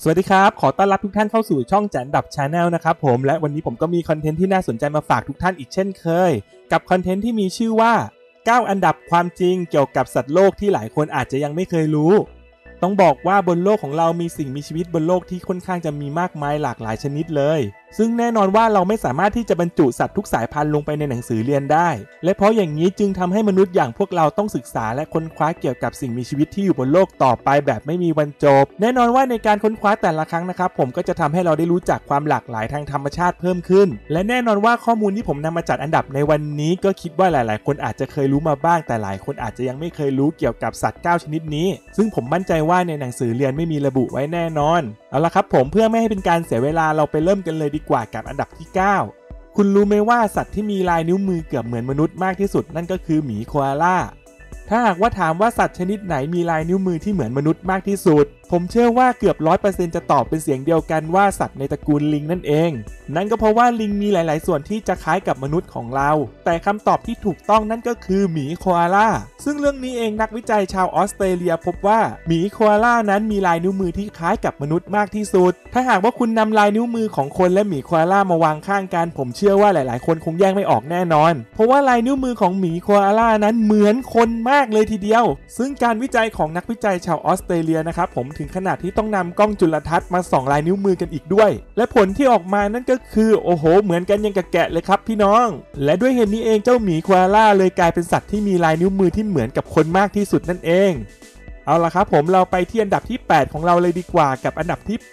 สวัสดีครับขอต้อนรับทุกท่านเข้าสู่ช่องแจนดับ Channel นะครับผมและวันนี้ผมก็มีคอนเทนต์ที่น่าสนใจมาฝากทุกท่านอีกเช่นเคยกับคอนเทนต์ที่มีชื่อว่า9อันดับความจริงเกี่ยวกับสัตว์โลกที่หลายคนอาจจะยังไม่เคยรู้ต้องบอกว่าบนโลกของเรามีสิ่งมีชีวิตบนโลกที่ค่อนข้างจะมีมากมายหลากหลายชนิดเลยซึ่งแน่นอนว่าเราไม่สามารถที่จะบรรจุสัตว์ทุกสายพันธุ์ลงไปในหนังสือเรียนได้และเพราะอย่างนี้จึงทำให้มนุษย์อย่างพวกเราต้องศึกษาและค้นคว้าเกี่ยวกับสิ่งมีชีวิตที่อยู่บนโลกต่อไปแบบไม่มีวันจบแน่นอนว่าในการค้นคว้าแต่ละครั้งนะครับผมก็จะทำให้เราได้รู้จักความหลากหลายทางธรรมชาติเพิ่มขึ้นและแน่นอนว่าข้อมูลที่ผมนำมาจัดอันดับในวันนี้ก็คิดว่าหลายๆคนอาจจะเคยรู้มาบ้างแต่หลายคนอาจจะยังไม่เคยรู้เกี่ยวกับสัตว์9ชนิดนี้ซึ่งผมมั่นใจว่าในหนังสือเรียนไม่มีระบุไว้แน่นอนเอาละครับผมเพื่อไม่ให้เป็นการเสียเวลาเราไปเริ่มกันเลยดีกว่ากับอันดับที่9คุณรู้ไหมว่าสัตว์ที่มีลายนิ้วมือเกือบเหมือนมนุษย์มากที่สุดนั่นก็คือหมีโคอาล่าถ้าหากว่าถามว่าสัตว์ชนิดไหนมีลายนิ้วมือที่เหมือนมนุษย์มากที่สุดผมเชื่อว่าเกือบ 100% จะตอบเป็นเสียงเดียวกันว่าสัตว์ในตระกูลลิงนั่นเองนั่นก็เพราะว่าลิงมีหลายๆส่วนที่จะคล้ายกับมนุษย์ของเราแต่คำตอบที่ถูกต้องนั่นก็คือหมีโคอาล่าซึ่งเรื่องนี้เองนักวิจัยชาวออสเตรเลียพบว่าหมีโคอาล่านั้นมีลายนิ้วมือที่คล้ายกับมนุษย์มากที่สุดถ้าหากว่าคุณนำลายนิ้วมือของคนและหมีโคอาล่ามาวางข้างกันผมเชื่อว่าหลายๆคนคงแยกไม่ออกแน่นอนเพราะว่าลายนิ้วมือของหมีโคอาล่านั้นเหมือนคนมากเลยทีเดียวซึ่งการวิจัยของนักวิจัยชาวออสเตรเลียนะครับผมถึงขนาดที่ต้องนำกล้องจุลทรรศน์มาส่องลายนิ้วมือกันอีกด้วยและผลที่ออกมานั่นก็คือโอ้โหเหมือนกันยังกับแกะเลยครับพี่น้องและด้วยเหตุนี้เองเจ้าหมีโคอาล่าเลยกลายเป็นสัตว์ที่มีลายนิ้วมือที่เหมือนกับคนมากที่สุดนั่นเองเอาล่ะครับผมเราไปที่อันดับที่8ของเราเลยดีกว่ากับอันดับที่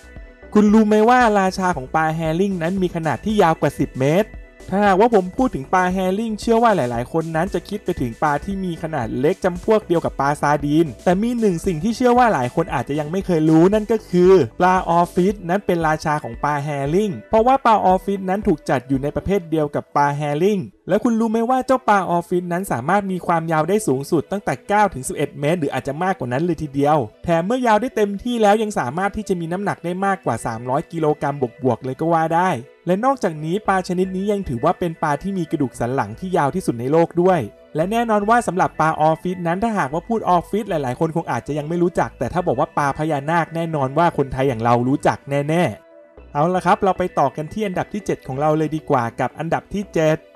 8คุณรู้ไหมว่าราชาของปลาแฮริ่งนั้นมีขนาดที่ยาวกว่า10 เมตรถ้าหากว่าผมพูดถึงปลาแฮริ่งเชื่อว่าหลายๆคนนั้นจะคิดไปถึงปลาที่มีขนาดเล็กจำพวกเดียวกับปลาซาร์ดีนแต่มีหนึ่งสิ่งที่เชื่อว่าหลายคนอาจจะยังไม่เคยรู้นั่นก็คือปลาออฟฟิศนั้นเป็นราชาของปลาแฮริ่งเพราะว่าปลาออฟฟิศนั้นถูกจัดอยู่ในประเภทเดียวกับปลาแฮริ่งแล้วคุณรู้ไหมว่าเจ้าปลาออฟฟิศนั้นสามารถมีความยาวได้สูงสุดตั้งแต่9 ถึง 11 เมตรหรืออาจจะมากกว่านั้นเลยทีเดียวแถมเมื่อยาวได้เต็มที่แล้วยังสามารถที่จะมีน้ำหนักได้มากกว่า300 กิโลกรัมบวกๆเลยก็ว่าได้และนอกจากนี้ปลาชนิดนี้ยังถือว่าเป็นปลาที่มีกระดูกสันหลังที่ยาวที่สุดในโลกด้วยและแน่นอนว่าสำหรับปลาออฟฟิศนั้นถ้าหากว่าพูดออฟฟิศหลายๆคนคงอาจจะยังไม่รู้จักแต่ถ้าบอกว่าปลาพญานาคแน่นอนว่าคนไทยอย่างเรารู้จักแน่ๆเอาละครับเราไปต่อกันที่อันดับที่7ของเราเลยดีกว่ากับอันดับที่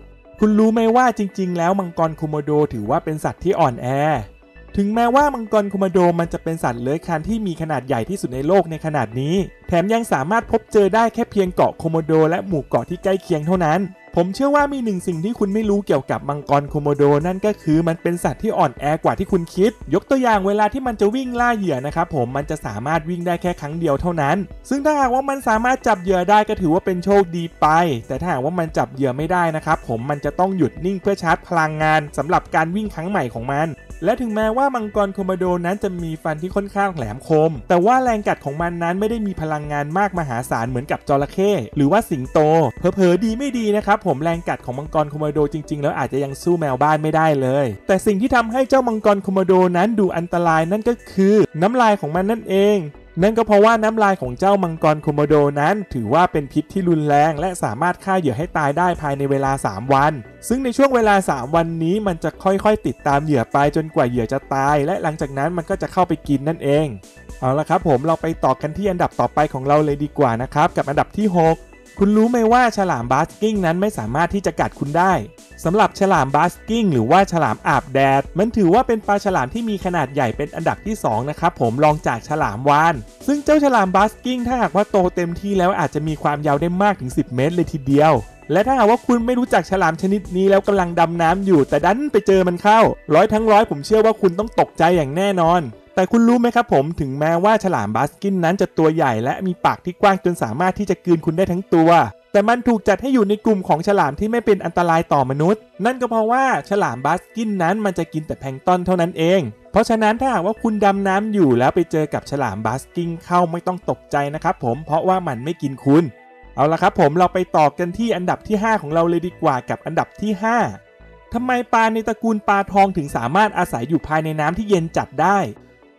7คุณรู้ไหมว่าจริงๆแล้วมังกรโคโมโดถือว่าเป็นสัตว์ที่อ่อนแอถึงแม้ว่ามังกรโคโมโดมันจะเป็นสัตว์เลื้อยคลานที่มีขนาดใหญ่ที่สุดในโลกในขนาดนี้แถมยังสามารถพบเจอได้แค่เพียงเกาะโคโมโดและหมู่เกาะที่ใกล้เคียงเท่านั้นผมเชื่อว่ามีหนึ่งสิ่งที่คุณไม่รู้เกี่ยวกับมังกรโคโมโดนั่นก็คือมันเป็นสัตว์ที่อ่อนแอกว่าที่คุณคิดยกตัวอย่างเวลาที่มันจะวิ่งล่าเหยื่อนะครับผมมันจะสามารถวิ่งได้แค่ครั้งเดียวเท่านั้นซึ่งถ้าหากว่ามันสามารถจับเหยื่อได้ก็ถือว่าเป็นโชคดีไปแต่ถ้าหากว่ามันจับเหยื่อไม่ได้นะครับผมมันจะต้องหยุดนิ่งเพื่อชาร์จพลังงานสำหรับการวิ่งครั้งใหม่ของมันและถึงแม้ว่ามังกรโคโมโดนั้นจะมีฟันที่ค่อนข้างแหลมคมแต่ว่าแรงกัดของมันนั้นไม่ได้มีพลังงานมากมหาศาลเหมือนกับจระเข้หรือว่าสิงโตเผลอๆดีไม่ดีนะครับผมแรงกัดของมังกรโคโมโดจริงๆแล้วอาจจะยังสู้แมวบ้านไม่ได้เลยแต่สิ่งที่ทำให้เจ้ามังกรโคโมโดนั้นดูอันตรายนั่นก็คือน้ำลายของมันนั่นเองนั่นก็เพราะว่าน้ำลายของเจ้ามังกรโคโมโดนั้นถือว่าเป็นพิษที่รุนแรงและสามารถฆ่าเหยื่อให้ตายได้ภายในเวลา3 วันซึ่งในช่วงเวลา3 วันนี้มันจะค่อยๆติดตามเหยื่อไปจนกว่าเหยื่อจะตายและหลังจากนั้นมันก็จะเข้าไปกินนั่นเองเอาละครับผมเราไปต่อกันที่อันดับต่อไปของเราเลยดีกว่านะครับกับอันดับที่6คุณรู้ไหมว่าฉลามบาสกิ้งนั้นไม่สามารถที่จะกัดคุณได้สำหรับฉลามบาสกิ้งหรือว่าฉลามอาบแดดมันถือว่าเป็นปลาฉลามที่มีขนาดใหญ่เป็นอันดับที่2นะครับผมรองจากฉลามวาฬซึ่งเจ้าฉลามบาสกิ้งถ้าหากว่าโตเต็มที่แล้วอาจจะมีความยาวได้มากถึง10 เมตรเลยทีเดียวและถ้าหากว่าคุณไม่รู้จักฉลามชนิดนี้แล้วกำลังดำน้ำอยู่แต่ดันไปเจอมันเข้า100 ทั้ง 100ผมเชื่อว่าคุณต้องตกใจอย่างแน่นอนแต่คุณรู้ไหมครับผมถึงแม้ว่าฉลามบาสกิ้งนั้นจะตัวใหญ่และมีปากที่กว้างจนสามารถที่จะกลืนคุณได้ทั้งตัวแต่มันถูกจัดให้อยู่ในกลุ่มของฉลามที่ไม่เป็นอันตรายต่อมนุษย์นั่นก็เพราะว่าฉลามบาสกิ้งนั้นมันจะกินแต่แพลงก์ตอนเท่านั้นเองเพราะฉะนั้นถ้าหากว่าคุณดำน้ำอยู่แล้วไปเจอกับฉลามบาสกิ้งเข้าไม่ต้องตกใจนะครับผมเพราะว่ามันไม่กินคุณเอาละครับผมเราไปต่อกันที่อันดับที่5ของเราเลยดีกว่ากับอันดับที่5ทำไมปลาในตระกูลปลาทองถึงสามารถอาศัยอยู่ภายในน้ำที่เย็นจัดได้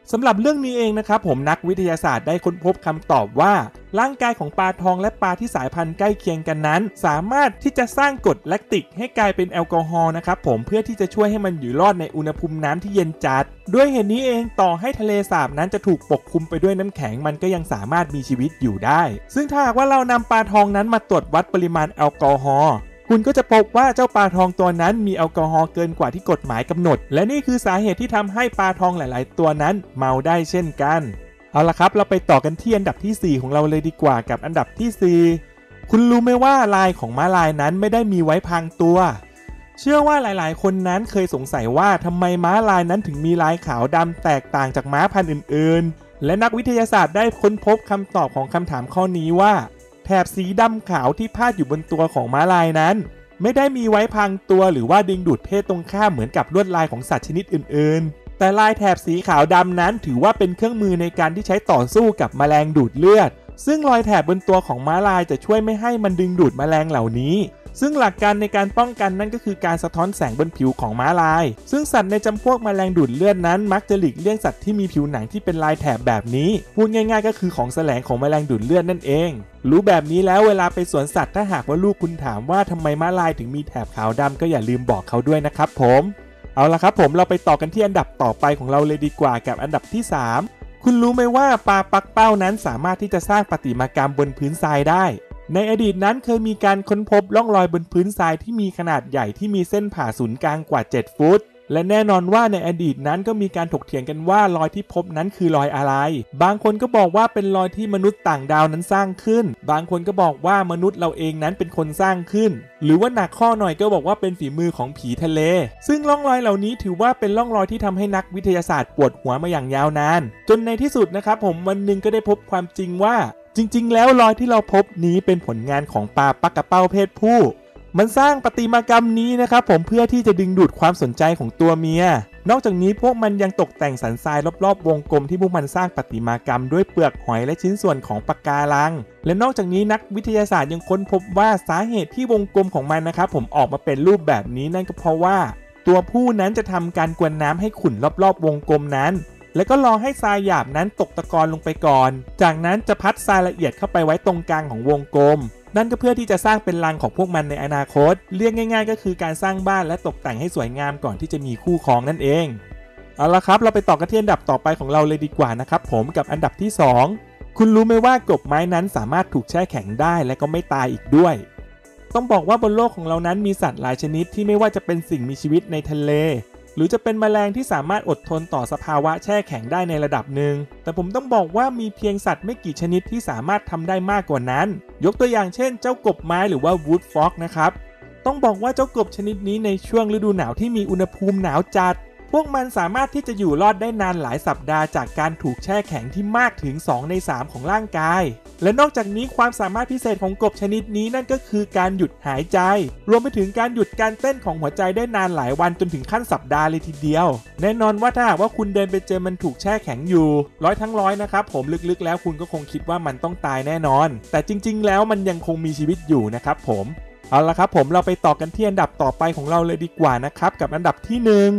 สำหรับเรื่องนี้เองนะครับผมนักวิทยาศาสตร์ได้ค้นพบคำตอบว่าร่างกายของปลาทองและปลาที่สายพันธุ์ใกล้เคียงกันนั้นสามารถที่จะสร้างกรดแลคติกให้กลายเป็นแอลกอฮอล์นะครับผมเพื่อที่จะช่วยให้มันอยู่รอดในอุณหภูมิน้ำที่เย็นจัดด้วยเหตุนี้เองต่อให้ทะเลสาบนั้นจะถูกปกคลุมไปด้วยน้ำแข็งมันก็ยังสามารถมีชีวิตอยู่ได้ซึ่งถ้าหากว่าเรานำปลาทองนั้นมาตรวจวัดปริมาณแอลกอฮอล์คุณก็จะพบว่าเจ้าปลาทองตัวนั้นมีแอลกอฮอล์เกินกว่าที่กฎหมายกำหนดและนี่คือสาเหตุที่ทำให้ปลาทองหลายๆตัวนั้นเมาได้เช่นกันเอาละครับเราไปต่อกันที่อันดับที่4ของเราเลยดีกว่ากับอันดับที่4คุณรู้ไหมว่าลายของม้าลายนั้นไม่ได้มีไว้พรางตัวเชื่อว่าหลายๆคนนั้นเคยสงสัยว่าทำไมม้าลายนั้นถึงมีลายขาวดำแตกต่างจากม้าพันธุ์อื่นๆและนักวิทยาศาสตร์ได้ค้นพบคำตอบของคำถามข้อนี้ว่าแถบสีดำขาวที่พาดอยู่บนตัวของม้าลายนั้นไม่ได้มีไว้พรางตัวหรือว่าดึงดูดเพศตรงข้ามเหมือนกับลวดลายของสัตว์ชนิดอื่นๆแต่ลายแถบสีขาวดำนั้นถือว่าเป็นเครื่องมือในการที่ใช้ต่อสู้กับแมลงดูดเลือดซึ่งรอยแถบบนตัวของม้าลายจะช่วยไม่ให้มันดึงดูดแมลงเหล่านี้ซึ่งหลักการในการป้องกันนั่นก็คือการสะท้อนแสงบนผิวของม้าลายซึ่งสัตว์ในจำพวกแมลงดูดเลือดนั้นมักจะหลีกเลี่ยงสัตว์ที่มีผิวหนังที่เป็นลายแถบแบบนี้พูดง่ายๆก็คือของแสลงของแมลงดูดเลือดนั่นเองรู้แบบนี้แล้วเวลาไปสวนสัตว์ถ้าหากว่าลูกคุณถามว่าทำไมม้าลายถึงมีแถบขาวดำก็อย่าลืมบอกเขาด้วยนะครับผมเอาละครับผมเราไปต่อกันที่อันดับต่อไปของเราเลยดีกว่ากับอันดับที่3คุณรู้ไหมว่าปลาปักเป้านั้นสามารถที่จะสร้างประติมากรรมบนพื้นทรายได้ในอดีตนั้นเคยมีการค้นพบร่องรอยบนพื้นทรายที่มีขนาดใหญ่ที่มีเส้นผ่าศูนย์กลางกว่า7ฟุตและแน่นอนว่าในอดีตนั้นก็มีการถกเถียงกันว่ารอยที่พบนั้นคือรอยอะไรบางคนก็บอกว่าเป็นรอยที่มนุษย์ต่างดาวนั้นสร้างขึ้นบางคนก็บอกว่ามนุษย์เราเองนั้นเป็นคนสร้างขึ้นหรือว่าหนักข้อหน่อยก็บอกว่าเป็นฝีมือของผีทะเลซึ่งร่องรอยเหล่านี้ถือว่าเป็นร่องรอยที่ทำให้นักวิทยาศาสตร์ปวดหัวมาอย่างยาวนานจนในที่สุดนะครับผมวันหนึ่งก็ได้พบความจริงว่าจริงๆแล้วรอยที่เราพบนี้เป็นผลงานของปลาปักกระเป้าเพศผู้มันสร้างประติมากรรมนี้นะครับผมเพื่อที่จะดึงดูดความสนใจของตัวเมียนอกจากนี้พวกมันยังตกแต่งสันทรายรอบๆวงกลมที่พวกมันสร้างประติมากรรมด้วยเปลือกหอยและชิ้นส่วนของปะการังและนอกจากนี้นักวิทยาศาสตร์ยังค้นพบว่าสาเหตุที่วงกลมของมันนะครับผมออกมาเป็นรูปแบบนี้นั่นก็เพราะว่าตัวผู้นั้นจะทำการกวนน้ำให้ขุ่นรอบๆวงกลมนั้นแล้วก็รอให้ทรายหยาบนั้นตกตะกอนลงไปก่อนจากนั้นจะพัดทรายละเอียดเข้าไปไว้ตรงกลางของวงกลมนั่นก็เพื่อที่จะสร้างเป็นรังของพวกมันในอนาคตเรียกง่ายๆก็คือการสร้างบ้านและตกแต่งให้สวยงามก่อนที่จะมีคู่ครองนั่นเองเอาละครับเราไปต่อกันที่อันดับต่อไปของเราเลยดีกว่านะครับผมกับอันดับที่2คุณรู้ไหมว่ากบไม้นั้นสามารถถูกแช่แข็งได้และก็ไม่ตายอีกด้วยต้องบอกว่าบนโลกของเรานั้นมีสัตว์หลายชนิดที่ไม่ว่าจะเป็นสิ่งมีชีวิตในทะเลหรือจะเป็นแมลงที่สามารถอดทนต่อสภาวะแช่แข็งได้ในระดับหนึ่งแต่ผมต้องบอกว่ามีเพียงสัตว์ไม่กี่ชนิดที่สามารถทำได้มากกว่านั้นยกตัวอย่างเช่นเจ้ากบไม้หรือว่าวูดฟ็อกนะครับต้องบอกว่าเจ้ากบชนิดนี้ในช่วงฤดูหนาวที่มีอุณหภูมิหนาวจัดพวกมันสามารถที่จะอยู่รอดได้นานหลายสัปดาห์จากการถูกแช่แข็งที่มากถึง2 ใน 3ของร่างกายและนอกจากนี้ความสามารถพิเศษของกบชนิดนี้นั่นก็คือการหยุดหายใจรวมไปถึงการหยุดการเต้นของหัวใจได้นานหลายวันจนถึงขั้นสัปดาห์เลยทีเดียวแน่นอนว่าถ้าหากว่าคุณเดินไปเจอมันถูกแช่แข็งอยู่100%นะครับผมลึกๆแล้วคุณก็คงคิดว่ามันต้องตายแน่นอนแต่จริงๆแล้วมันยังคงมีชีวิตอยู่นะครับผมเอาละครับผมเราไปต่อกันที่อันดับต่อไปของเราเลยดีกว่านะครับกับอันดับที่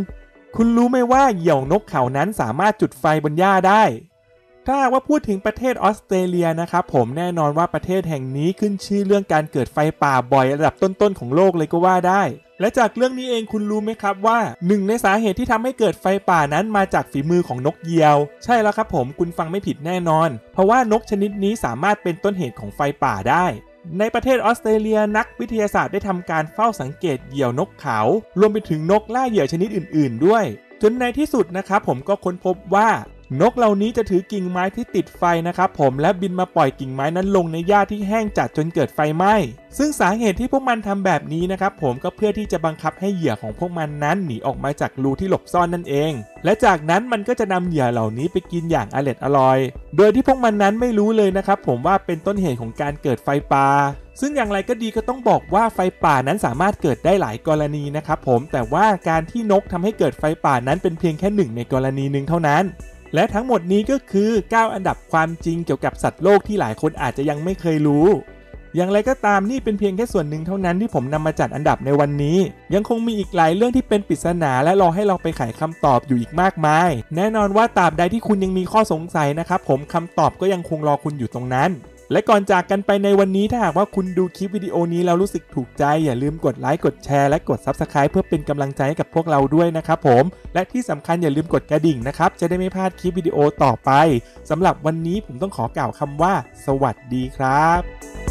1คุณรู้ไหมว่าเหยี่ยวนกเขานั้นสามารถจุดไฟบนหญ้าได้ถ้าว่าพูดถึงประเทศออสเตรเลียนะครับผมแน่นอนว่าประเทศแห่งนี้ขึ้นชื่อเรื่องการเกิดไฟป่าบ่อยระดับต้นๆของโลกเลยก็ว่าได้และจากเรื่องนี้เองคุณรู้ไหมครับว่าหนึ่งในสาเหตุที่ทำให้เกิดไฟป่านั้นมาจากฝีมือของนกเหยี่ยวใช่แล้วครับผมคุณฟังไม่ผิดแน่นอนเพราะว่านกชนิดนี้สามารถเป็นต้นเหตุของไฟป่าได้ในประเทศออสเตรเลียนักวิทยาศาสตร์ได้ทำการเฝ้าสังเกตเหยี่ยวนกเขารวมไปถึงนกล่าเหยี่ยวชนิดอื่นๆด้วยจนในที่สุดนะครับผมก็ค้นพบว่านกเหล่านี้จะถือกิ่งไม้ที่ติดไฟนะครับผมและบินมาปล่อยกิ่งไม้นั้นลงในหญ้าที่แห้งจัดจนเกิดไฟไหม้ซึ่งสาเหตุที่พวกมันทำแบบนี้นะครับผมก็เพื่อที่จะบังคับให้เหยื่อของพวกมันนั้นหนีออกมาจากรูที่หลบซ่อนนั่นเองและจากนั้นมันก็จะนำเหยื่อเหล่านี้ไปกินอย่างอร่อยโดยที่พวกมันนั้นไม่รู้เลยนะครับผมว่าเป็นต้นเหตุของการเกิดไฟป่าซึ่งอย่างไรก็ดีก็ต้องบอกว่าไฟป่านั้นสามารถเกิดได้หลายกรณีนะครับผมแต่ว่าการที่นกทำให้เกิดไฟป่านั้นเป็นเพียงแค่หนึ่งในกรณีหนึ่งเท่านั้นและทั้งหมดนี้ก็คือ9อันดับความจริงเกี่ยวกับสัตว์โลกที่หลายคนอาจจะยังไม่เคยรู้อย่างไรก็ตามนี่เป็นเพียงแค่ส่วนหนึ่งเท่านั้นที่ผมนำมาจัดอันดับในวันนี้ยังคงมีอีกหลายเรื่องที่เป็นปริศนาและรอให้เราไปไขคำตอบอยู่อีกมากมายแน่นอนว่าตราบใดที่คุณยังมีข้อสงสัยนะครับผมคำตอบก็ยังคงรอคุณอยู่ตรงนั้นและก่อนจากกันไปในวันนี้ถ้าหากว่าคุณดูคลิปวิดีโอนี้แล้วรู้สึกถูกใจอย่าลืมกดไลค์กดแชร์และกด Subscribe เพื่อเป็นกำลังใจให้กับพวกเราด้วยนะครับผมและที่สำคัญอย่าลืมกดกระดิ่งนะครับจะได้ไม่พลาดคลิปวิดีโอต่อไปสำหรับวันนี้ผมต้องขอกล่าวคำว่าสวัสดีครับ